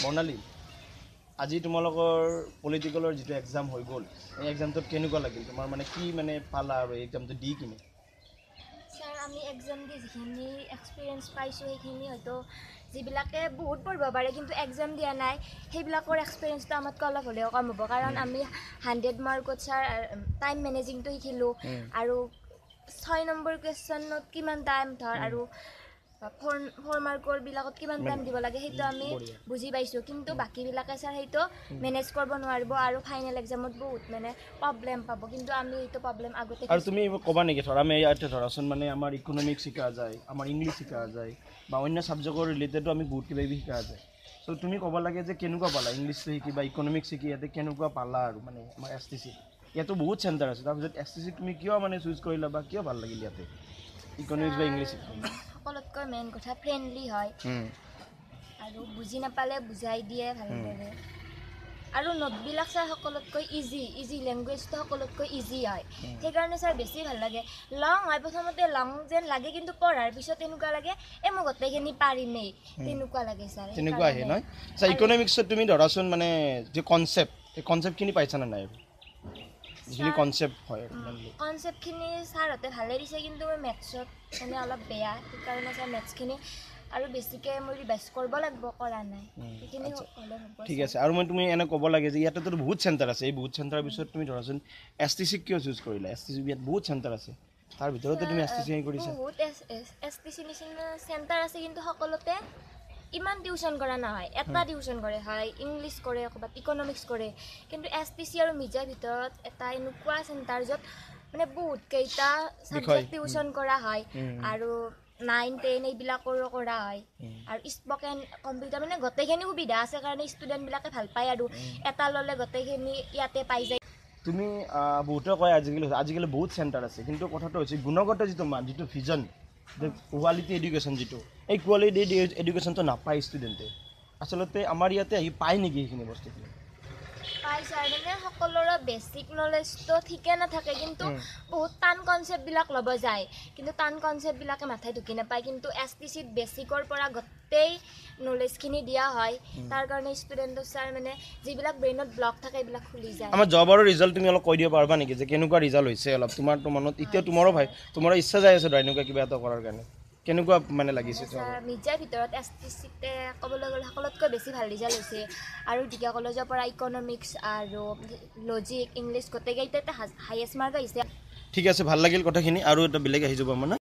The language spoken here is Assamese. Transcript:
বৰ্ণালী আজি তোমালোকৰ পলিটিকেলৰ যিটো এক্সাম হৈ গ'ল এই এক্সামটোত কেনেকুৱা লাগিল তোমাৰ মানে কি মানে পালা আৰু এক্সামটো দি কিনে স্যাৰ আমি এক্সাম দি যিখিনি এক্সপিৰিয়েঞ্চ পাইছোঁ সেইখিনি হয়তো যিবিলাকে বহুত পঢ়িব পাৰে কিন্তু এক্সাম দিয়া নাই সেইবিলাকৰ এক্সপিৰিয়েঞ্চটো আমাতকৈ অলপ হ'লেও কম হ'ব কাৰণ আমি 100 মাৰ্কত ছাৰ টাইম মেনেজিংটো শিকিলোঁ আৰু 6 নম্বৰ কুৱেশ্যনত কিমান টাইম ধৰ আৰু 4 মাৰ্কৰ বিলাকত কিমান টাইম দিব লাগে সেইটো আমি বুজি পাইছোঁ কিন্তু বাকীবিলাকে ছাৰ সেইটো মেনেজ কৰিব নোৱাৰিব আৰু ফাইনেল এক্সামত বহুত মানে প্ৰব্লেম পাব কিন্তু আমি এইটো প্ৰব্লেম আগতে আৰু তুমি ক'বা নেকি ধৰা আমি ইয়াতে ধৰাচোন মানে আমাৰ ইকনমিক্স শিকা যায় আমাৰ ইংলিছ শিকা যায় বা অন্য ছাবজেক্টৰ ৰিলেটেডো আমি বহুত কিবা কিবি শিকা যায় চ' তুমি ক'ব লাগে যে কেনেকুৱা পালা ইংলিছটো শিকি বা ইকনমিক্স শিকি ইয়াতে কেনেকুৱা পালা আৰু মানে আমাৰ STC ইয়াতো বহুত চেণ্টাৰ আছে তাৰপিছত STC তুমি কিয় মানে চুজ কৰিলা বা কিয় ভাল লাগিল ইয়াতে ইকনমিক্স বা ইংলিছ সকলোতকৈ মেইন কথা ফ্ৰেণ্ডলি হয় আৰু বুজি নাপালে বুজাই দিয়ে ভালদৰে আৰু নোটবিলাক ছাৰ সকলোতকৈ ইজি লেংগুৱেজটো সকলোতকৈ ইজি হয় সেইকাৰণে ছাৰ বেছি ভাল লাগে লং হয় প্ৰথমতে লং যেন লাগে কিন্তু পঢ়াৰ পিছত এনেকুৱা লাগে মই গোটেইখিনি পাৰিমেই তেনেকুৱা লাগে ছাৰ তেনেকুৱা আহে নহয় ছাৰ ইকনমিক্সত তুমি ধৰাচোন মানে যে কনচেপ্টখিনি পাইছানে নাই যিখিনি কনচেপ্ট হয় কনচেপ্টখিনি ছাৰহঁতে ভালে দিছে কিন্তু মই মেথছত মানে অলপ বেয়া সেইকাৰণে ছাৰ মেথছখিনি আৰু বেছিকৈ মই ৰিভাইজ কৰিব লাগিব কৰা নাই সেইখিনি হ'লে হ'ব ঠিক আছে আৰু মই তুমি এনে ক'ব লাগে যে ইয়াতেতো বহুত চেণ্টাৰ আছে এই বহুত চেণ্টাৰৰ পিছত তুমি ধৰাচোন STC কিয় চুজ কৰিলা STC ইয়াত বহুত চেণ্টাৰ আছে তাৰ ভিতৰতে তুমি STC কৰিছা বহুত STC নিচিনা চেণ্টাৰ আছে কিন্তু সকলোতে ইমান টিউশ্যন কৰা নহয় এটা টিউশ্যন কৰে হয় ইংলিছ কৰে ক'ৰবাত ইকনমিক্স কৰে কিন্তু STC আৰু মিৰ্জাৰ ভিতৰত এটা এনেকুৱা চেণ্টাৰ য'ত মানে বহুত কেইটা ছাবজেক্ট টিউশ্যন কৰা হয় আৰু 9-10 এইবিলাকৰো কৰা হয় আৰু স্পকেন কম্পিউটাৰ মানে গোটেইখিনি সুবিধা আছে কাৰণে ষ্টুডেণ্টবিলাকে ভাল পায় আৰু এটা ল'লে গোটেইখিনি ইয়াতে পাই যায় তুমি বহুতে কয় আজিকালি বহুত চেণ্টাৰ আছে কিন্তু কথাটো হৈছে গুণগত যিটো মান যিটো ভিজন যে কোৱালিটি এডুকেশ্যন যিটো এই কোৱালিটি এডুকেশ্যনটো নাপায় ষ্টুডেণ্টে আচলতে আমাৰ ইয়াতে আহি পায় নেকি সেইখিনি বস্তুখিনি পাই ছাৰ মানে সকলোৰে বেছিক নলেজটো ঠিকে নাথাকে কিন্তু বহুত টান কনচেপ্টবিলাক ল'ব যায় কিন্তু টান কনচেপ্টবিলাকে মাথায় ঢুকি নাপায় কিন্তু STCত বেছিকৰ পৰা গোটেই নলেজখিনি দিয়া হয় তাৰ কাৰণে ষ্টুডেণ্টৰ ছাৰ মানে যিবিলাক ব্ৰেইনত ব্লক থাকে এইবিলাক খুলি যায় আমাৰ জবৰ ৰিজাল্ট তুমি অলপ কৈ দিব পাৰিবা নেকি যে কেনেকুৱা ৰিজাল্ট হৈছে অলপ তোমাৰতো মনত এতিয়া তোমাৰো ইচ্ছা যাই আছে এনেকুৱা কিবা এটা কৰাৰ কাৰণে কেনেকুৱা মানে লাগিছে মিৰ্জাৰ ভিতৰত STCতে ক'বলৈ গ'লে সকলোতকৈ বেছি ভাল ৰিজাল্ট হৈছে আৰু ঢেকীয়া কলেজৰ পৰা ইকনমিক্স আৰু লজিক ইংলিছ গোটেইকেইটাতে হাইয়েষ্ট মাৰ্ক আহিছে ঠিক আছে ভাল লাগিল কথাখিনি আৰু এটা বেলেগ আহি যাব মানে